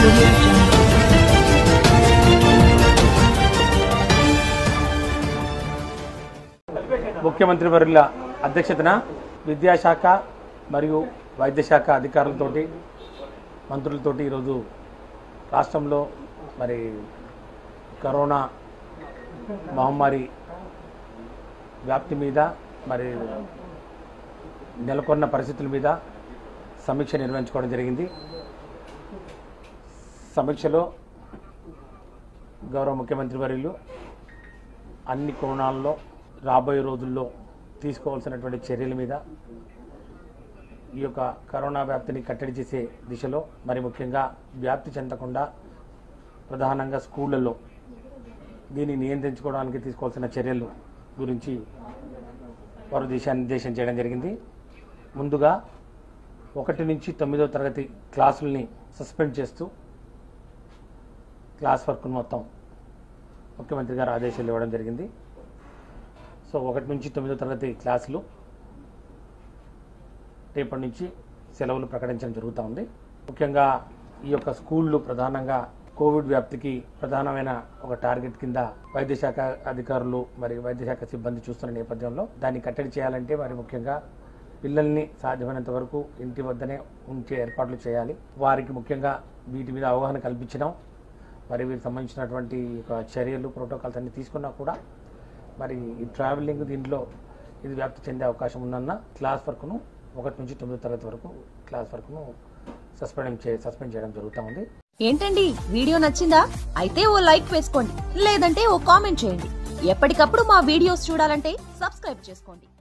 Audio Jungle. ముఖ్యమంత్రి వర్యుల అధ్యక్షతన విద్యాశాఖ మరియు వైద్యశాఖ అధికారులతోటి మంత్రులతోటి ఈరోజు రాష్ట్రంలో మరి కరోనా మహమ్మారి వ్యాప్తి మీద మరి నెలకొన్న పరిస్థితుల మీద సమీక్ష నిర్వహించుకోవడం జరిగింది. సమీక్షలో గౌరవ ముఖ్యమంత్రి వర్యులు అన్ని కోణాల్లో రాబోయే రోజుల్లో తీసుకోవాల్సినటువంటి చర్యల మీద ఈ యొక్క కరోనా వ్యాప్తిని కట్టడి చేసే దిశలో మరి ముఖ్యంగా వ్యాప్తి చెందకుండా ప్రధానంగా స్కూళ్ళల్లో దీన్ని నియంత్రించుకోవడానికి తీసుకోవాల్సిన చర్యలు గురించి వారు దిశానిర్దేశం చేయడం జరిగింది. ముందుగా 1 నుంచి 9వ తరగతి క్లాసుల్ని సస్పెండ్ చేస్తూ క్లాస్ వర్క్ను మొత్తం ముఖ్యమంత్రి గారు ఆదేశాలు ఇవ్వడం జరిగింది. సో 1 నుంచి 9వ తరగతి క్లాసులు రేపటి నుంచి సెలవులు ప్రకటించడం జరుగుతూ ఉంది. ముఖ్యంగా ఈ యొక్క స్కూళ్ళు ప్రధానంగా కోవిడ్ వ్యాప్తికి ప్రధానమైన ఒక టార్గెట్ కింద వైద్యశాఖ అధికారులు మరి వైద్యశాఖ సిబ్బంది చూస్తున్న నేపథ్యంలో దాన్ని కట్టడి చేయాలంటే మరి ముఖ్యంగా పిల్లల్ని సాధ్యమైనంత వరకు ఇంటి వద్దనే ఉంచే ఏర్పాట్లు చేయాలి. వారికి ముఖ్యంగా వీటి మీద అవగాహన కల్పించడం మరి వీరికి సంబంధించినటువంటి చర్యలు ప్రోటోకాల్స్ అన్ని తీసుకున్నా కూడా మరి ఈ ట్రావెలింగ్ దీంట్లో ఇది వ్యాప్తి చెందే అవకాశం ఉందన్న క్లాస్ వర్క్ను 1 నుంచి 9వ తరగతి వరకు క్లాస్ వర్క్ను సస్పెండ్ చేయడం జరుగుతూ ఉంది. ఏంటండి వీడియో నచ్చిందా? అయితే ఓ లైక్ వేసుకోండి, లేదంటే ఓ కామెంట్ చేయండి. ఎప్పటికప్పుడు మా వీడియోస్ చూడాలంటే సబ్స్క్రైబ్ చేసుకోండి.